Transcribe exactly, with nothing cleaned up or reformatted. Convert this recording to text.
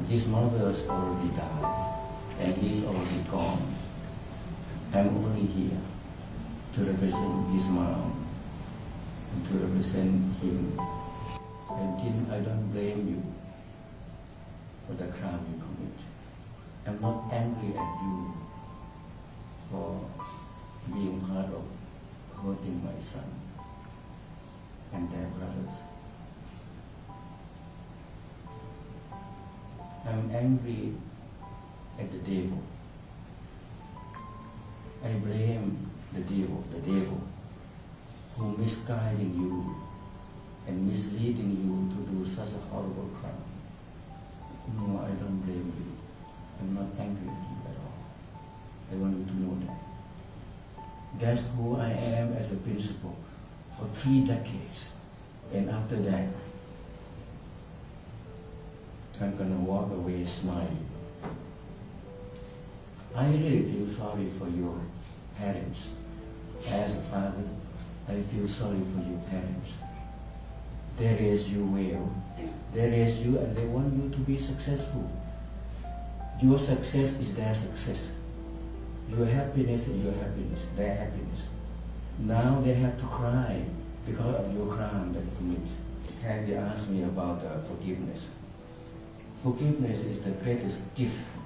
His mother's already died, and he's already gone. I'm only here to represent his mom and to represent him. And didn't, I don't blame you for the crime you commit. I'm not angry at you for being part of hurting my son and their brothers. I'm angry at the devil. I blame the devil, the devil who misguiding you and misleading you to do such a horrible crime. No, I don't blame you. I'm not angry at you at all. I want you to know that. That's who I am as a principal for three decades. And after that, I'm gonna walk away smiling. I really feel sorry for your parents. As a father, I feel sorry for your parents. They raised you well. They raised you and they want you to be successful. Your success is their success. Your happiness is your happiness, their happiness. Now they have to cry because of your crime that's committed. Kathy asked me about uh, forgiveness. Forgiveness is the greatest gift